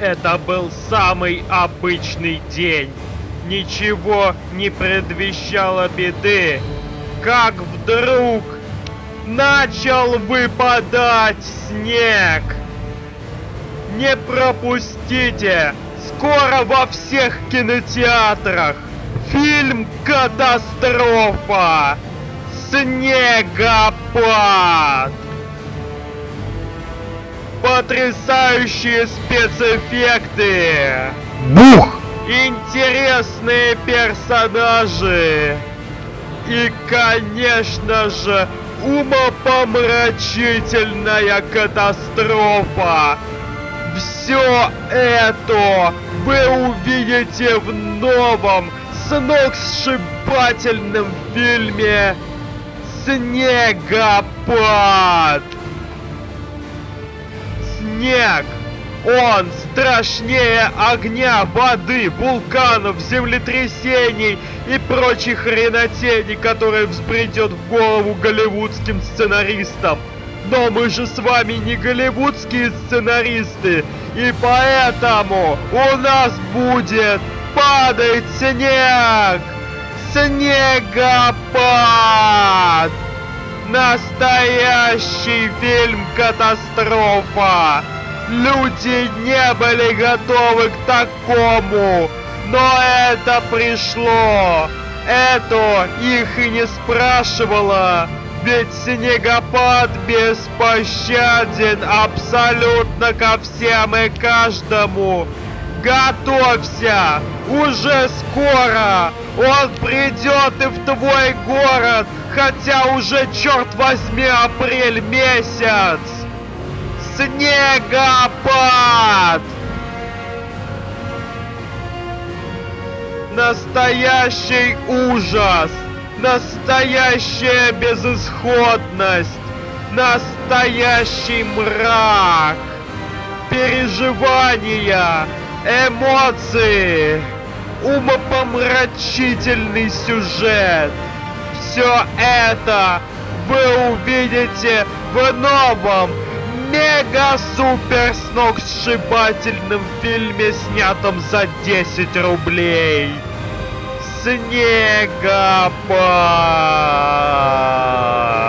Это был самый обычный день. Ничего не предвещало беды. Как вдруг начал выпадать снег. Не пропустите! Скоро во всех кинотеатрах фильм «Катастрофа». Снегопад. Потрясающие спецэффекты. Бух! Интересные персонажи. И, конечно же, умопомрачительная катастрофа. Все это вы увидите в новом, сногсшибательном фильме «Снегопад». Снег, он страшнее огня, воды, вулканов, землетрясений и прочей хренотени, которая взбредет в голову голливудским сценаристам. Но мы же с вами не голливудские сценаристы, и поэтому у нас будет падать снег! Снегопад! Настоящий фильм «Катастрофа». Люди не были готовы к такому, но это пришло. Это их и не спрашивало. Ведь снегопад беспощаден абсолютно ко всем и каждому. Готовься! Уже скоро он придет и в твой город, хотя уже, черт возьми, апрель месяц! Снегопад! Настоящий ужас! Настоящая безысходность! Настоящий мрак! Переживания! Эмоции! Умопомрачительный сюжет! Все это вы увидите в новом мега-супер сногсшибательном фильме, снятом за 10 рублей. Снегопад!